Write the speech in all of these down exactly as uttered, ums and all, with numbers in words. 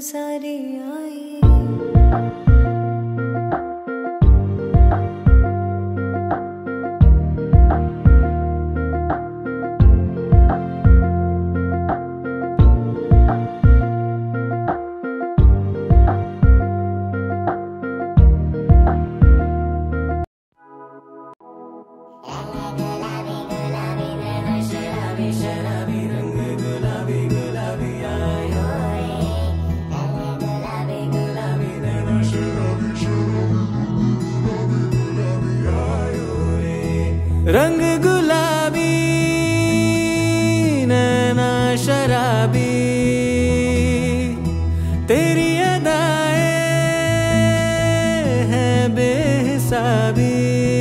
सारी आई। रंग गुलाबी नैना शराबी, तेरी अदाएं हैं बेहिसाबी।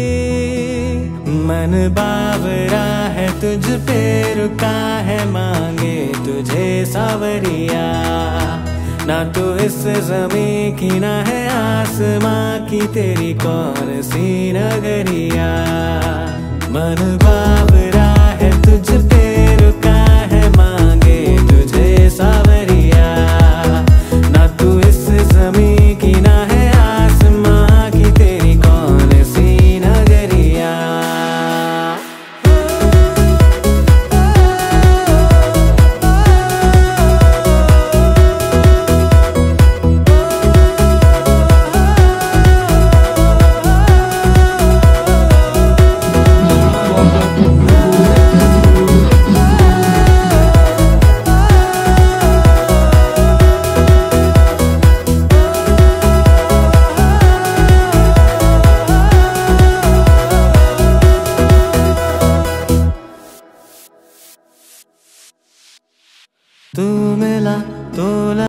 मन बावरा है तुझ पे रुका है, मांगे तुझे सावरिया। ना तो इस ज़मीं की ना है आसमां की, तेरी कौन सी नगरिया। मन बावरा है तुझ पे रुका है, मांगे तुझे सावरिया। ना तू इस ज़मीं की ना है आसमां की, तेरी कौन सी नगरिया। तू मिला तो